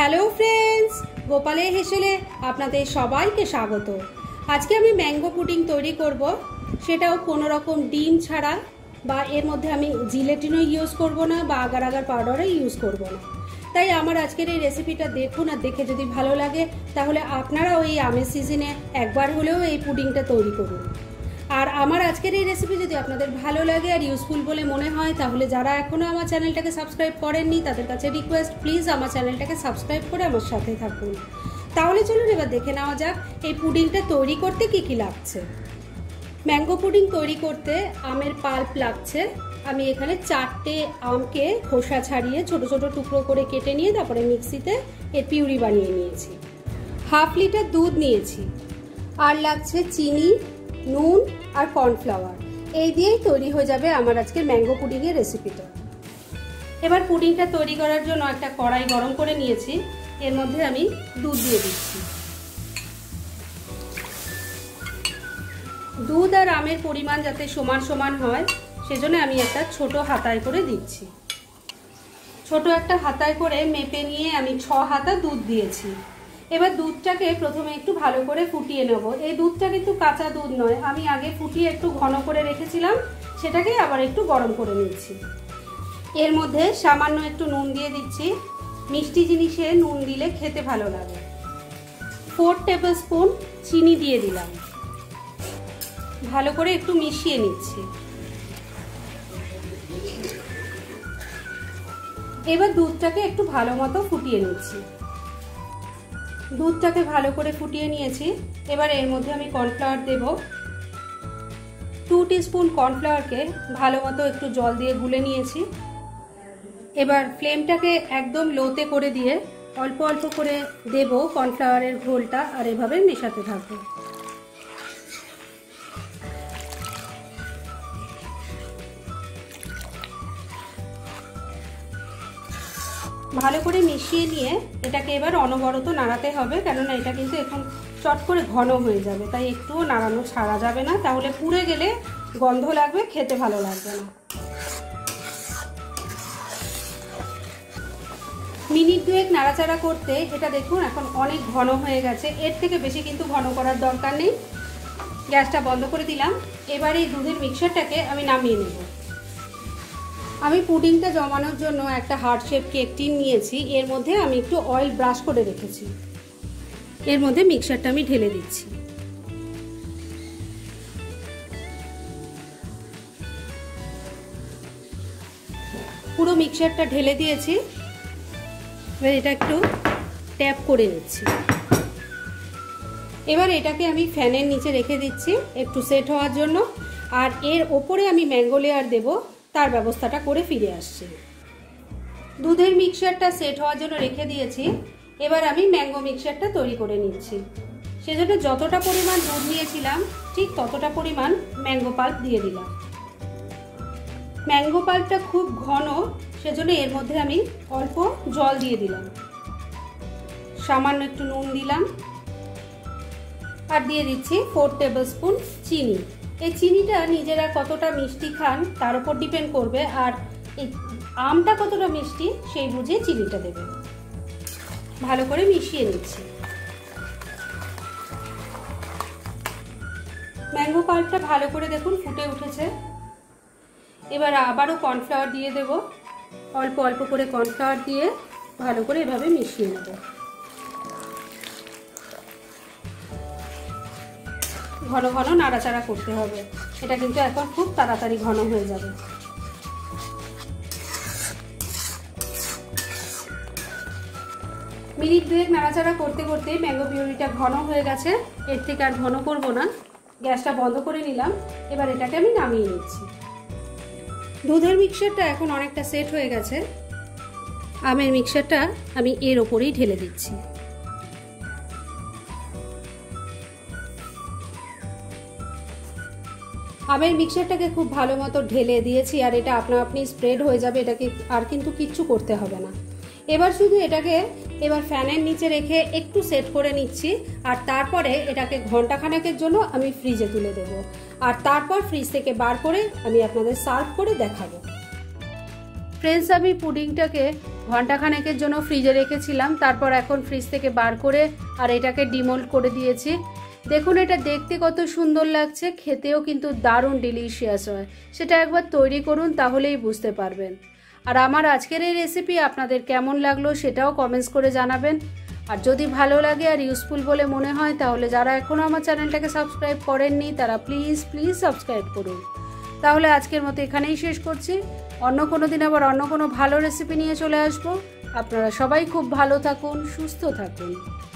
Hello friends, গোপালের হেসেলে আপনাদের সবাইকে স্বাগত। আজকে আমি ম্যাঙ্গো পুডিং তৈরি করব, সেটাও কোনো রকম ডিম ছাড়া, বা এর মধ্যে আমি জিলেটিনও ইউজ করব না বা আগার আগার পাউডারও ইউজ করব না। তাই আমার আজকের এই রেসিপিটা দেখুন, আর দেখে যদি ভালো লাগে তাহলে আপনারাও এই আমের সিজনে একবার হলেও এই পুডিংটা তৈরি করুন। আর আমার আজকের এই রেসিপি যদি আপনাদের ভালো লাগে আর ইউজফুল বলে মনে হয়, তাহলে যারা এখনও আমার চ্যানেলটাকে সাবস্ক্রাইব করেননি তাদের কাছে রিকোয়েস্ট, প্লিজ আমার চ্যানেলটাকে সাবস্ক্রাইব করে আমার সাথে থাকুন। তাহলে চলুন এবার দেখে নেওয়া যাক এই পুডিংটা তৈরি করতে কী কী লাগছে। ম্যাঙ্গো পুডিং তৈরি করতে আমের পাল্প লাগছে। আমি এখানে 4টে আমকে খোসা ছাড়িয়ে ছোট ছোট টুকরো করে কেটে নিয়ে তারপরে মিক্সিতে এর পিউরি বানিয়ে নিয়েছি। 1/2 লিটার দুধ নিয়েছি, আর লাগছে চিনি, নুন আর কর্নফ্লাওয়ার। এই দিয়েই তৈরি হয়ে যাবে আমার আজকের ম্যাঙ্গো পুডিংয়ের রেসিপিটা। এবার পুডিংটা তৈরি করার জন্য একটা কড়াই গরম করে নিয়েছি, এর মধ্যে আমি দুধ দিয়ে দিচ্ছি। দুধ আর আমের পরিমাণ যাতে সমান সমান হয় সেজন্য আমি একটা ছোট হাতায় করে দিচ্ছি। ছোট একটা হাতায় করে মেপে নিয়ে আমি 6 হাতা দুধ দিয়েছি। এবার দুধটাকে প্রথমে একটু ভালো করে ফুটিয়ে নেব। এই দুধটা কিন্তু কাঁচা দুধ নয়, আমি আগে ফুটিয়ে একটু ঘন করে রেখেছিলাম, সেটাকে আবার একটু গরম করে নিচ্ছি। এর মধ্যে সামান্য একটু নুন দিয়ে দিচ্ছি, মিষ্টি জিনিসে নুন দিলে খেতে ভালো লাগে। 4 টেবিল স্পুন চিনি দিয়ে দিলাম, ভালো করে একটু মিশিয়ে নিচ্ছি। এবার দুধটাকে একটু ভালো মতো ফুটিয়ে নিচ্ছি। দুধটাকে ভালো করে ফুটিয়ে নিয়েছি। এবার এর মধ্যে আমি কর্নফ্লাওয়ার দেব। 2 টিস্পুন কর্নফ্লাওয়ারকে ভালো মতো একটু জল দিয়ে গুলে নিয়েছি। এবার ফ্লেমটাকে একদম লোতে করে দিয়ে অল্প অল্প করে দেব কর্নফ্লাওয়ারের ঘোলটা, আর এভাবে মেশাতে থাকবো। ভালো করে মিশিয়ে নিয়ে এটাকে এবার অনবরত নাড়াতে হবে, কেননা এটা কিন্তু এখন চট করে ঘন হয়ে যাবে, তাই একটুও নাড়ানো ছাড়া যাবে না, তাহলে পুড়ে গেলে গন্ধ লাগবে, খেতে ভালো লাগবে না। মিনিট 2 নাড়াচাড়া করতে এটা দেখুন এখন অনেক ঘন হয়ে গেছে। এর থেকে বেশি কিন্তু ঘন করার দরকার নেই। গ্যাসটা বন্ধ করে দিলাম। এবার এই দুধের মিক্সচারটাকে আমি নামিয়ে নেব। আমি পুডিংটা জমানোর জন্য একটা হার্ট শেপ কেক টিন নিয়েছি, এর মধ্যে আমি একটু অয়েল ব্রাশ করে রেখেছি। এর মধ্যে মিক্সচারটা আমি ঢেলে দিচ্ছি। পুরো মিক্সচারটা ঢেলে দিয়েছি। এবার এটা একটু ট্যাপ করে নিচ্ছি। এবার এটাকে আমি ফ্যানের নিচে রেখে দিচ্ছি একটু সেট হওয়ার জন্য, আর এর ওপরে আমি ম্যাঙ্গো লেয়ার দেব, তার ব্যবস্থাটা করে ফিরে আসছি। দুধের মিক্সচারটা সেট হওয়ার জন্য রেখে দিয়েছি। এবার আমি ম্যাঙ্গো মিক্সচারটা তৈরি করে নিচ্ছি। সেজন্য যতটা পরিমাণ দুধ নিয়েছিলাম ঠিক ততটা পরিমাণ ম্যাঙ্গো পাল্প দিয়ে দিলাম। ম্যাঙ্গো পাল্পটা খুব ঘন, সেজন্য এর মধ্যে আমি অল্প জল দিয়ে দিলাম, সামান্য একটু নুন দিলাম, আর দিয়ে দিচ্ছি 4 টেবিল স্পুন চিনি। এই চিনিটা নিজেরা কতটা মিষ্টি খান তার উপর ডিপেন্ড করবে, আর এই আমটা কতটা মিষ্টি সেই বুঝে চিনিটা দেবেন। ভালো করে মিশিয়ে নিচ্ছি। ম্যাঙ্গো পাল্পটা ভালো করে দেখুন ফুটে উঠেছে। এবার আবারও কর্নফ্লাওয়ার দিয়ে দেব, অল্প অল্প করে কর্নফ্লাওয়ার দিয়ে ভালো করে এভাবে মিশিয়ে নেব। ঘন ঘন নাড়াচাড়া করতে হবে, এটা কিন্তু এখন খুব তাড়াতাড়ি ঘন হয়ে যাবে। মিনিট 2 নাড়াচাড়া করতে করতে ম্যাঙ্গো পিউরিটা ঘন হয়ে গেছে। এর থেকে আর ঘন করব না, গ্যাসটা বন্ধ করে নিলাম। এবার এটাকে আমি নামিয়ে নিচ্ছি। দুধের মিক্সচারটা এখন অনেকটা সেট হয়ে গেছে। আমের মিক্সচারটা আমি এর ওপরেই ঢেলে দিচ্ছি। আমের মিক্সচারটাকে খুব ভালো মতো ঢেলে দিয়েছি, আর এটা আপনা আপনি স্প্রেড হয়ে যাবে, এটাকে আর কিন্তু কিচ্ছু করতে হবে না। এবার শুধু এটাকে এবার ফ্যানের নিচে রেখে একটু সেট করে নিচ্ছি, আর তারপরে এটাকে ঘন্টাখানেকের জন্য আমি ফ্রিজে তুলে দেব, আর তারপর ফ্রিজ থেকে বার করে আমি আপনাদের সার্ভ করে দেখাবো। ফ্রেন্ডস, আমি পুডিংটাকে ঘন্টাখানেকের জন্য ফ্রিজে রেখেছিলাম, তারপর এখন ফ্রিজ থেকে বার করে আর এটাকে ডিমোল্ড করে দিয়েছি। দেখুন এটা দেখতে কত সুন্দর লাগছে, খেতেও কিন্তু দারুণ ডিলিশিয়াস হয়। সেটা একবার তৈরি করুন, তাহলেই বুঝতে পারবেন। আর আমার আজকের এই রেসিপি আপনাদের কেমন লাগলো সেটাও কমেন্টস করে জানাবেন। আর যদি ভালো লাগে আর ইউজফুল বলে মনে হয়, তাহলে যারা এখনও আমার চ্যানেলটাকে সাবস্ক্রাইব করেননি তারা প্লিজ সাবস্ক্রাইব করুন। তাহলে আজকের মতো এখানেই শেষ করছি। অন্য কোনো দিন আবার অন্য কোনো ভালো রেসিপি নিয়ে চলে আসবো। আপনারা সবাই খুব ভালো থাকুন, সুস্থ থাকুন।